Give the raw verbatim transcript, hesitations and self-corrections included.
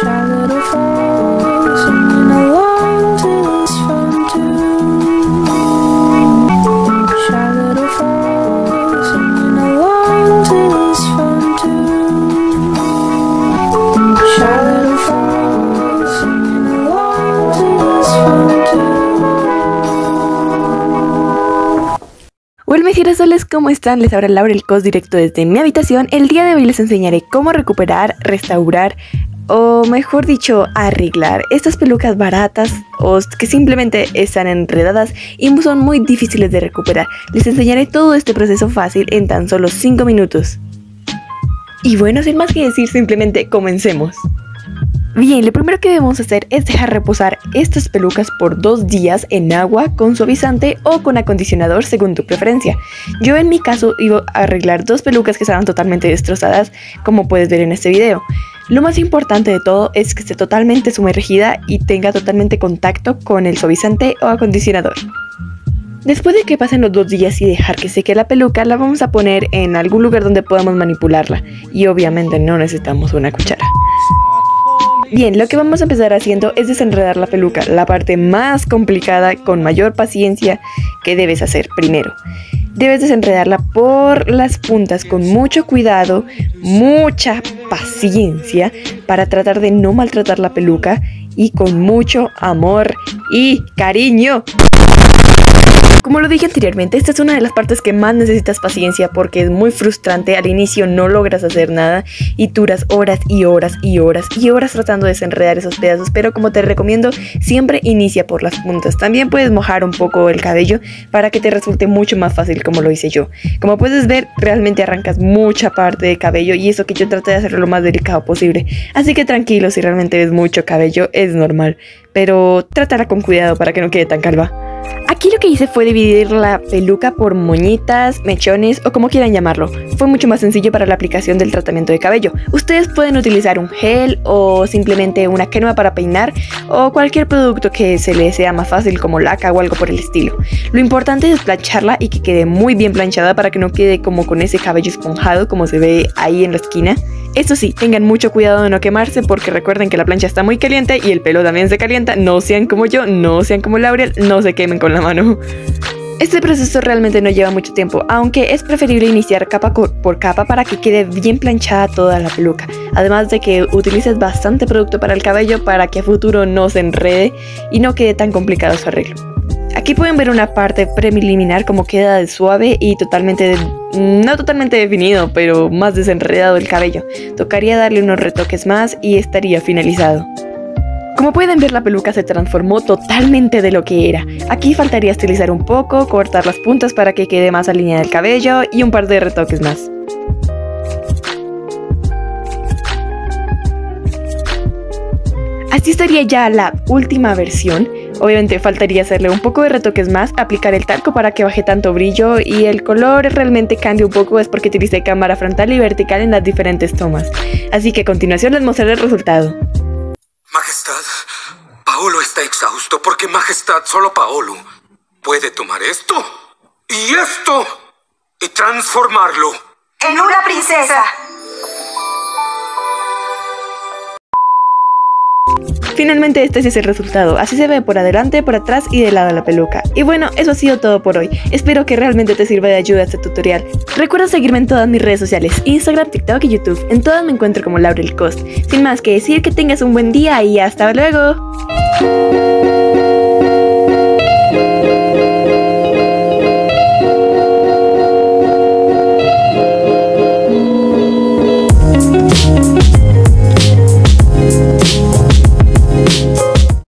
Hola mis girasoles, ¿cómo están? Les habla Laura el Cos directo desde mi habitación. El día de hoy les enseñaré cómo recuperar, restaurar o mejor dicho arreglar estas pelucas baratas o que simplemente están enredadas y son muy difíciles de recuperar. Les enseñaré todo este proceso fácil en tan solo cinco minutos. Y bueno, sin más que decir, simplemente comencemos. Bien, lo primero que debemos hacer es dejar reposar estas pelucas por dos días en agua con suavizante o con acondicionador según tu preferencia. Yo en mi caso iba a arreglar dos pelucas que estaban totalmente destrozadas, como puedes ver en este video. Lo más importante de todo es que esté totalmente sumergida y tenga totalmente contacto con el suavizante o acondicionador. Después de que pasen los dos días y dejar que seque la peluca, la vamos a poner en algún lugar donde podamos manipularla. Y obviamente no necesitamos una cuchara. Bien, lo que vamos a empezar haciendo es desenredar la peluca, la parte más complicada con mayor paciencia que debes hacer primero. Debes desenredarla por las puntas con mucho cuidado, mucha paciencia para tratar de no maltratar la peluca y con mucho amor y cariño. Como lo dije anteriormente, esta es una de las partes que más necesitas paciencia porque es muy frustrante. Al inicio no logras hacer nada y duras horas y horas y horas y horas tratando de desenredar esos pedazos, pero como te recomiendo, siempre inicia por las puntas. También puedes mojar un poco el cabello para que te resulte mucho más fácil como lo hice yo. Como puedes ver, realmente arrancas mucha parte de cabello y eso que yo traté de hacerlo lo más delicado posible. Así que tranquilo, si realmente ves mucho cabello es normal, pero trátala con cuidado para que no quede tan calva. Aquí lo que hice fue dividir la peluca por moñitas, mechones o como quieran llamarlo. Fue mucho más sencillo para la aplicación del tratamiento de cabello. Ustedes pueden utilizar un gel o simplemente una crema para peinar o cualquier producto que se les sea más fácil como laca o algo por el estilo. Lo importante es plancharla y que quede muy bien planchada para que no quede como con ese cabello esponjado como se ve ahí en la esquina. Eso sí, tengan mucho cuidado de no quemarse porque recuerden que la plancha está muy caliente y el pelo también se calienta. No sean como yo, no sean como Laurel, no se quemen con la mano. Este proceso realmente no lleva mucho tiempo, aunque es preferible iniciar capa por capa para que quede bien planchada toda la peluca. Además de que utilices bastante producto para el cabello para que a futuro no se enrede y no quede tan complicado su arreglo. Aquí pueden ver una parte preliminar como queda de suave y totalmente, no totalmente definido, pero más desenredado el cabello. Tocaría darle unos retoques más y estaría finalizado. Como pueden ver, la peluca se transformó totalmente de lo que era. Aquí faltaría estilizar un poco, cortar las puntas para que quede más alineada el cabello y un par de retoques más. Así estaría ya la última versión. Obviamente faltaría hacerle un poco de retoques más, aplicar el talco para que baje tanto brillo y el color realmente cambie un poco, es porque utilicé cámara frontal y vertical en las diferentes tomas. Así que a continuación les mostraré el resultado. Majestad, Paolo está exhausto porque Majestad, solo Paolo puede tomar esto y esto y transformarlo en una princesa. Finalmente este sí es el resultado, así se ve por adelante, por atrás y de lado la peluca. Y bueno, eso ha sido todo por hoy, espero que realmente te sirva de ayuda este tutorial. Recuerda seguirme en todas mis redes sociales, Instagram, TikTok y YouTube, en todas me encuentro como Laura el Cos. Sin más que decir, que tengas un buen día y hasta luego.